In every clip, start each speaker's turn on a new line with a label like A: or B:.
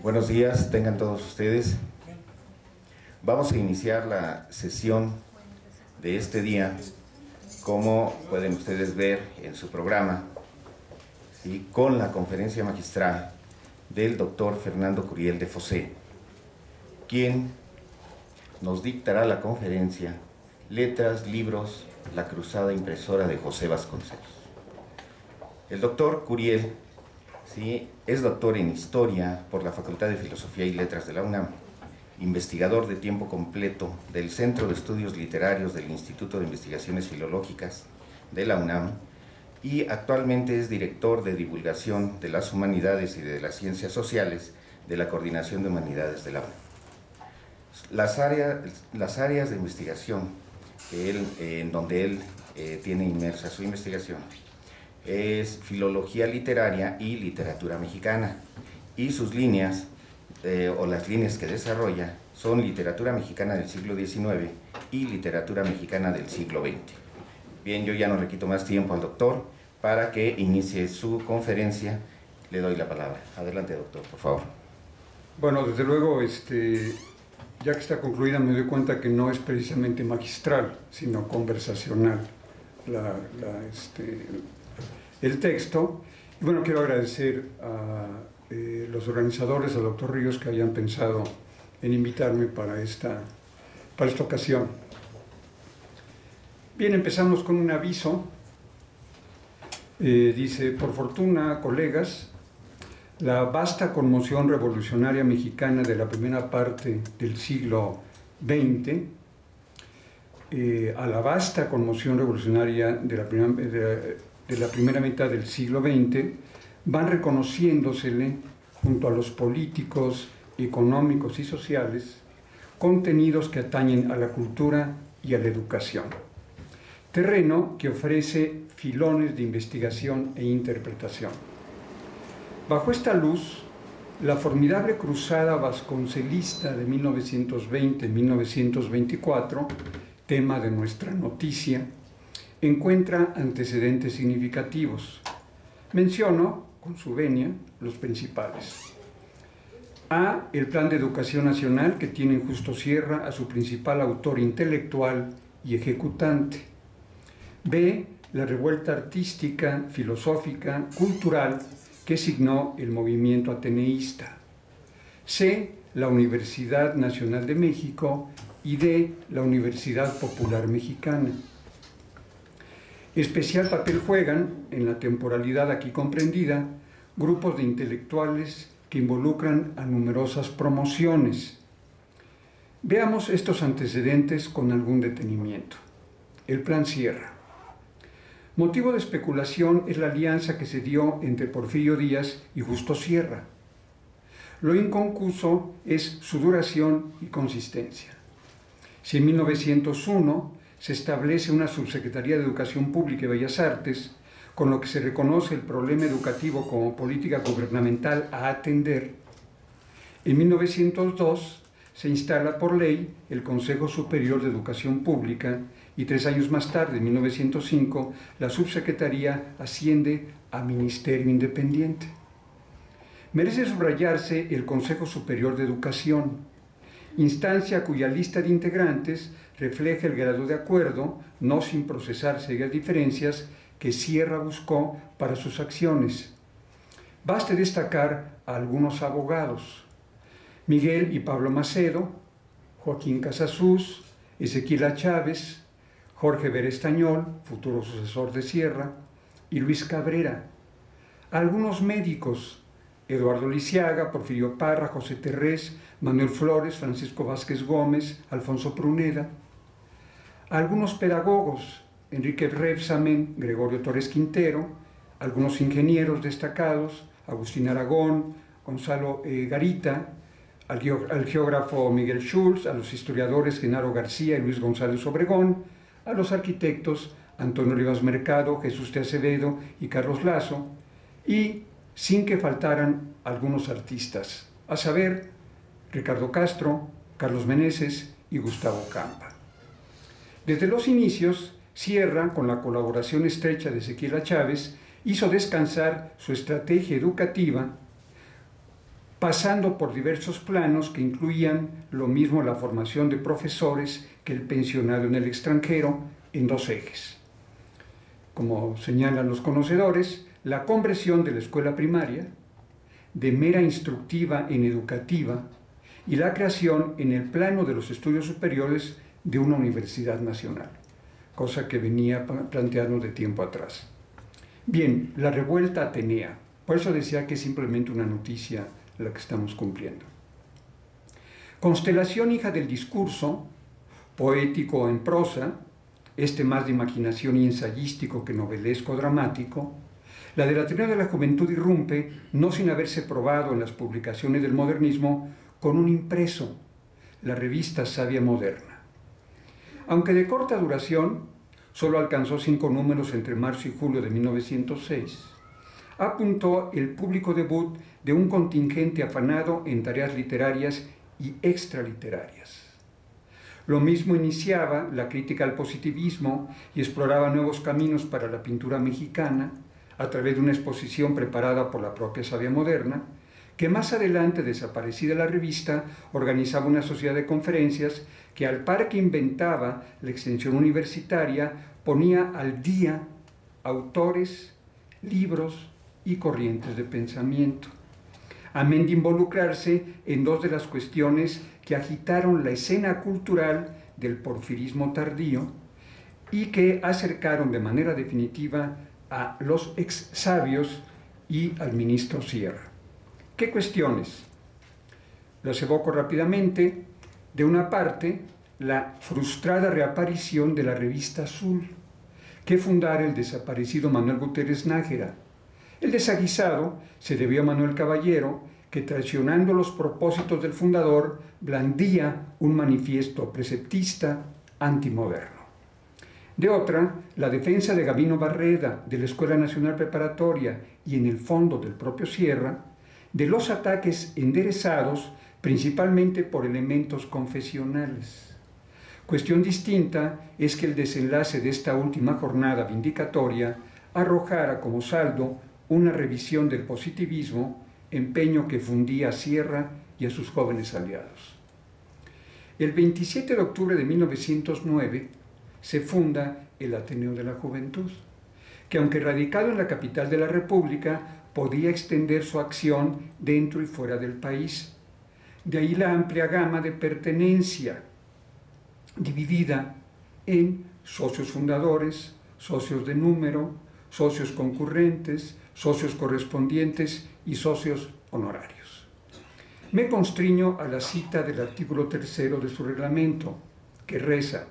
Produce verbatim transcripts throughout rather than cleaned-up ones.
A: Buenos días, tengan todos ustedes. Vamos a iniciar la sesión de este día, como pueden ustedes ver en su programa, ¿sí?, con la conferencia magistral del doctor Fernando Curiel de Fossé, quien nos dictará la conferencia Letras, Libros, la Cruzada Impresora de José Vasconcelos. El doctor Curiel, sí, es doctor en Historia por la Facultad de Filosofía y Letras de la UNAM, investigador de tiempo completo del Centro de Estudios Literarios del Instituto de Investigaciones Filológicas de la UNAM y actualmente es director de divulgación de las humanidades y de las ciencias sociales de la Coordinación de Humanidades de la UNAM. Las áreas, las áreas de investigación que él, eh, en donde él eh, tiene inmersa su investigación es filología literaria y literatura mexicana, y sus líneas eh, o las líneas que desarrolla son literatura mexicana del siglo diecinueve y literatura mexicana del siglo veinte. Bien, yo ya no le quito más tiempo al doctor para que inicie su conferencia. Le doy la palabra. Adelante, doctor, por favor.
B: Bueno, desde luego, este, ya que está concluida, me doy cuenta que no es precisamente magistral, sino conversacional la, la, este, el texto. Y bueno, quiero agradecer a eh, los organizadores, al doctor Ríos, que hayan pensado en invitarme para esta, para esta ocasión. Bien, empezamos con un aviso. Eh, dice: por fortuna, colegas, la vasta conmoción revolucionaria mexicana de la primera parte del siglo veinte, eh, a la vasta conmoción revolucionaria de la, primera, de, de la primera mitad del siglo veinte, van reconociéndosele, junto a los políticos, económicos y sociales, contenidos que atañen a la cultura y a la educación. Terreno que ofrece filones de investigación e interpretación. Bajo esta luz, la formidable cruzada vasconcelista de mil novecientos veinte a mil novecientos veinticuatro, tema de nuestra noticia, encuentra antecedentes significativos. Menciono, con su venia, los principales. A. El Plan de Educación Nacional, que tiene en Justo Sierra a su principal autor intelectual y ejecutante. B. La revuelta artística, filosófica, cultural que signó el movimiento ateneísta. C. La Universidad Nacional de México y D. La Universidad Popular Mexicana. Especial papel juegan, en la temporalidad aquí comprendida, grupos de intelectuales que involucran a numerosas promociones. Veamos estos antecedentes con algún detenimiento. El Plan Sierra. Motivo de especulación es la alianza que se dio entre Porfirio Díaz y Justo Sierra. Lo inconcuso es su duración y consistencia. Si en mil novecientos uno se establece una Subsecretaría de Educación Pública y Bellas Artes, con lo que se reconoce el problema educativo como política gubernamental a atender, en mil novecientos dos se instala por ley el Consejo Superior de Educación Pública y tres años más tarde, en mil novecientos cinco, la subsecretaría asciende a Ministerio Independiente. Merece subrayarse el Consejo Superior de Educación, instancia cuya lista de integrantes refleja el grado de acuerdo, no sin procesar serias diferencias, que Sierra buscó para sus acciones. Baste destacar a algunos abogados: Miguel y Pablo Macedo, Joaquín Casasus, Ezequiel Chávez, Jorge Berestañol, futuro sucesor de Sierra, y Luis Cabrera. Algunos médicos: Eduardo Lisiaga, Porfirio Parra, José Terrés, Manuel Flores, Francisco Vázquez Gómez, Alfonso Pruneda. Algunos pedagogos: Enrique Rebsamen, Gregorio Torres Quintero. Algunos ingenieros destacados: Agustín Aragón, Gonzalo eh, Garita, al, al geógrafo Miguel Schulz, a los historiadores Genaro García y Luis González Obregón, a los arquitectos Antonio Rivas Mercado, Jesús de Acevedo y Carlos Lazo, y sin que faltaran algunos artistas, a saber, Ricardo Castro, Carlos Meneses y Gustavo Campa. Desde los inicios, Sierra, con la colaboración estrecha de Ezequiel Chávez, hizo descansar su estrategia educativa, pasando por diversos planos que incluían lo mismo la formación de profesores que el pensionado en el extranjero en dos ejes. Como señalan los conocedores, la conversión de la escuela primaria de mera instructiva en educativa y la creación en el plano de los estudios superiores de una universidad nacional, cosa que venía planteando de tiempo atrás. Bien, la revuelta atenea, por eso decía que es simplemente una noticia la que estamos cumpliendo. Constelación, hija del discurso, poético en prosa, este más de imaginación y ensayístico que novelesco dramático, la del Ateneo de la Juventud irrumpe, no sin haberse probado en las publicaciones del modernismo, con un impreso, la revista Savia Moderna. Aunque de corta duración, solo alcanzó cinco números entre marzo y julio de mil novecientos seis, apuntó el público debut de un contingente afanado en tareas literarias y extraliterarias. Lo mismo iniciaba la crítica al positivismo y exploraba nuevos caminos para la pintura mexicana a través de una exposición preparada por la propia Savia Moderna, que más adelante, desaparecida la revista, organizaba una sociedad de conferencias que, al par que inventaba la extensión universitaria, ponía al día autores, libros y corrientes de pensamiento, amén de involucrarse en dos de las cuestiones que agitaron la escena cultural del porfirismo tardío y que acercaron de manera definitiva a los ex sabios y al ministro Sierra. ¿Qué cuestiones? Las evoco rápidamente. De una parte, la frustrada reaparición de la revista Azul, que fundara el desaparecido Manuel Guterres Nájera. El desaguisado se debió a Manuel Caballero, que, traicionando los propósitos del fundador, blandía un manifiesto preceptista antimoderno. De otra, la defensa de Gabino Barreda, de la Escuela Nacional Preparatoria y en el fondo del propio Sierra, de los ataques enderezados principalmente por elementos confesionales. Cuestión distinta es que el desenlace de esta última jornada vindicatoria arrojara como saldo una revisión del positivismo, empeño que fundía a Sierra y a sus jóvenes aliados. El veintisiete de octubre de mil novecientos nueve se funda el Ateneo de la Juventud, que, aunque radicado en la capital de la República, podía extender su acción dentro y fuera del país. De ahí la amplia gama de pertenencia, dividida en socios fundadores, socios de número, socios concurrentes, socios correspondientes y socios honorarios. Me constriño a la cita del artículo tercero de su reglamento, que reza: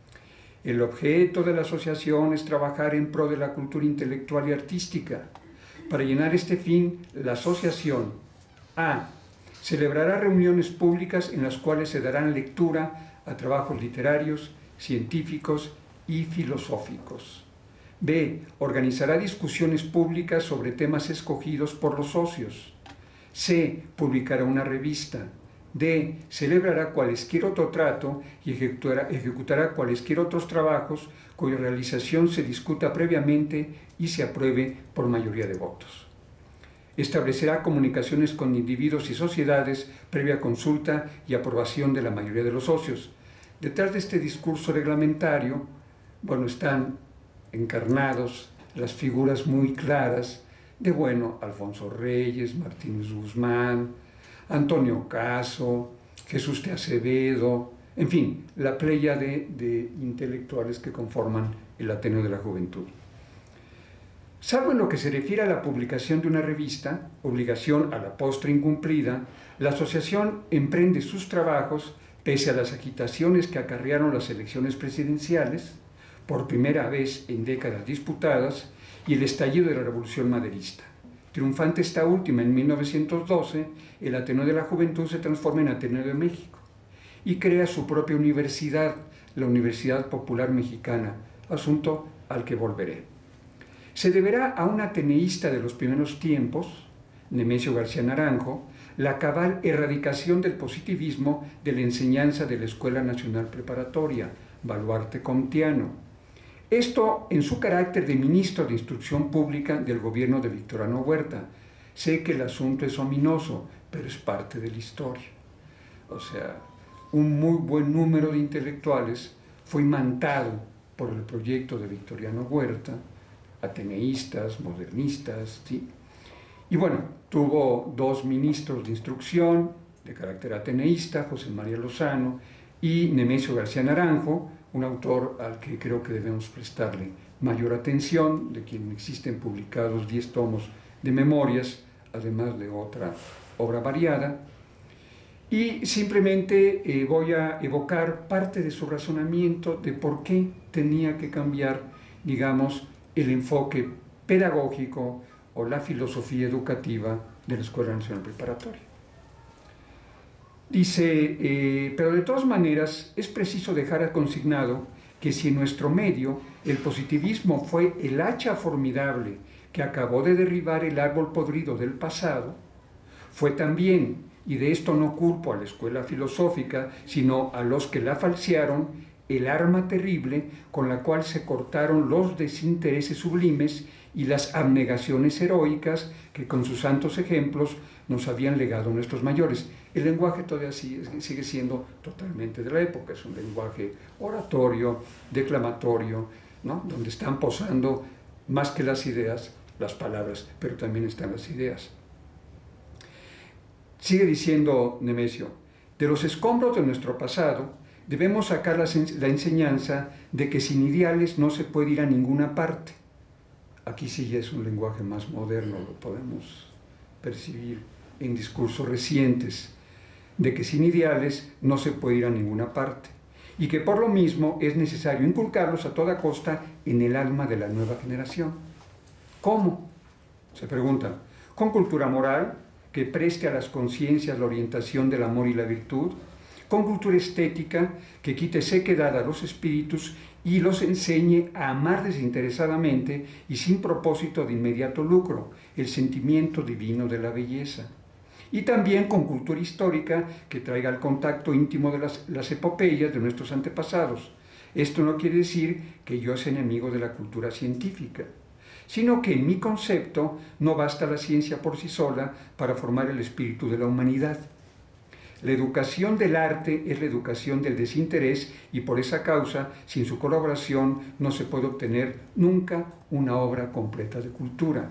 B: el objeto de la asociación es trabajar en pro de la cultura intelectual y artística. Para llenar este fin, la asociación A. celebrará reuniones públicas en las cuales se darán lectura a trabajos literarios, científicos y filosóficos. B. Organizará discusiones públicas sobre temas escogidos por los socios. C. Publicará una revista. D. Celebrará cualesquier otro trato y ejecutará, ejecutará cualesquier otros trabajos cuya realización se discuta previamente y se apruebe por mayoría de votos. Establecerá comunicaciones con individuos y sociedades previa consulta y aprobación de la mayoría de los socios. Detrás de este discurso reglamentario, bueno, están encarnados las figuras muy claras de, bueno, Alfonso Reyes, Martínez Guzmán, Antonio Caso, Jesús de Acevedo, en fin, la playa de, de intelectuales que conforman el Ateneo de la Juventud. Salvo en lo que se refiere a la publicación de una revista, obligación a la postre incumplida, la asociación emprende sus trabajos pese a las agitaciones que acarrearon las elecciones presidenciales, por primera vez en décadas disputadas, y el estallido de la Revolución Maderista. Triunfante esta última en mil novecientos doce, el Ateneo de la Juventud se transforma en Ateneo de México y crea su propia universidad, la Universidad Popular Mexicana, asunto al que volveré. Se deberá a un ateneísta de los primeros tiempos, Nemesio García Naranjo, la cabal erradicación del positivismo de la enseñanza de la Escuela Nacional Preparatoria, Baluarte Comtiano. Esto en su carácter de ministro de Instrucción Pública del gobierno de Victoriano Huerta. Sé que el asunto es ominoso, pero es parte de la historia. O sea, un muy buen número de intelectuales fue imantado por el proyecto de Victoriano Huerta, ateneístas, modernistas, ¿sí? Y bueno, tuvo dos ministros de instrucción de carácter ateneísta, José María Lozano y Nemesio García Naranjo, un autor al que creo que debemos prestarle mayor atención, de quien existen publicados diez tomos de memorias, además de otra obra variada. Y simplemente eh, voy a evocar parte de su razonamiento de por qué tenía que cambiar, digamos, el enfoque pedagógico o la filosofía educativa de la Escuela Nacional Preparatoria. Dice, eh, pero de todas maneras es preciso dejar consignado que si en nuestro medio el positivismo fue el hacha formidable que acabó de derribar el árbol podrido del pasado, fue también, y de esto no culpo a la escuela filosófica, sino a los que la falsearon, el arma terrible con la cual se cortaron los desintereses sublimes y las abnegaciones heroicas que con sus santos ejemplos nos habían legado nuestros mayores. El lenguaje todavía sigue, sigue siendo totalmente de la época, es un lenguaje oratorio, declamatorio, ¿no? Donde están posando más que las ideas, las palabras, pero también están las ideas. Sigue diciendo Nemesio, de los escombros de nuestro pasado debemos sacar la, la enseñanza de que sin ideales no se puede ir a ninguna parte. Aquí sí ya es un lenguaje más moderno, lo podemos percibir en discursos recientes, de que sin ideales no se puede ir a ninguna parte, y que por lo mismo es necesario inculcarlos a toda costa en el alma de la nueva generación. ¿Cómo? Se preguntan. Con cultura moral, que preste a las conciencias la orientación del amor y la virtud, con cultura estética, que quite sequedad a los espíritus y los enseñe a amar desinteresadamente y sin propósito de inmediato lucro, el sentimiento divino de la belleza. Y también con cultura histórica que traiga al contacto íntimo de las, las epopeyas de nuestros antepasados. Esto no quiere decir que yo sea enemigo de la cultura científica, sino que en mi concepto no basta la ciencia por sí sola para formar el espíritu de la humanidad. La educación del arte es la educación del desinterés y por esa causa, sin su colaboración, no se puede obtener nunca una obra completa de cultura.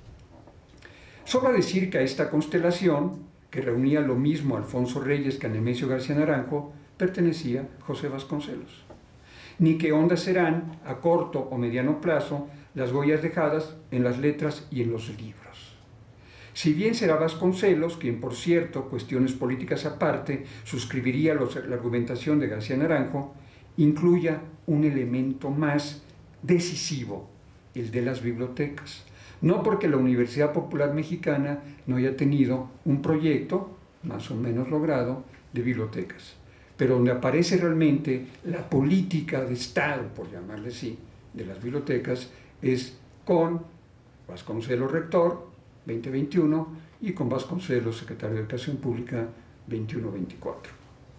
B: Sobra decir que a esta constelación, que reunía lo mismo a Alfonso Reyes que a Nemesio García Naranjo, pertenecía José Vasconcelos. Ni que hondas serán, a corto o mediano plazo, las huellas dejadas en las letras y en los libros. Si bien será Vasconcelos, quien por cierto, cuestiones políticas aparte, suscribiría los, la argumentación de García Naranjo, incluya un elemento más decisivo, el de las bibliotecas. No porque la Universidad Popular Mexicana no haya tenido un proyecto, más o menos logrado, de bibliotecas, pero donde aparece realmente la política de Estado, por llamarle así, de las bibliotecas, es con Vasconcelos rector, veinte veintiuno, y con Vasconcelos, secretario de Educación Pública, veintiuno veinticuatro.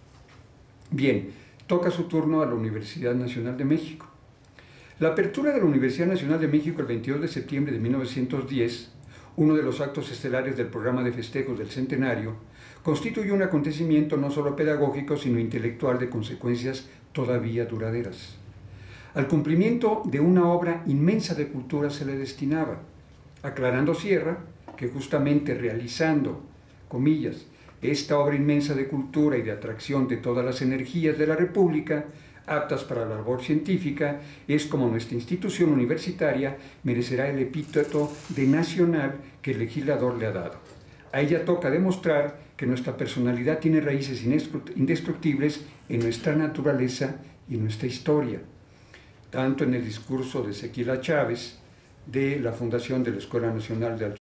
B: Bien, toca su turno a la Universidad Nacional de México. La apertura de la Universidad Nacional de México el veintidós de septiembre de mil novecientos diez, uno de los actos estelares del programa de festejos del centenario, constituye un acontecimiento no solo pedagógico, sino intelectual de consecuencias todavía duraderas. Al cumplimiento de una obra inmensa de cultura se le destinaba, aclarando Sierra que justamente realizando, comillas, esta obra inmensa de cultura y de atracción de todas las energías de la República, aptas para la labor científica, es como nuestra institución universitaria merecerá el epíteto de nacional que el legislador le ha dado. A ella toca demostrar que nuestra personalidad tiene raíces indestructibles en nuestra naturaleza y nuestra historia. Tanto en el discurso de Ezequiel A. Chávez, de la fundación de la Escuela Nacional de Alto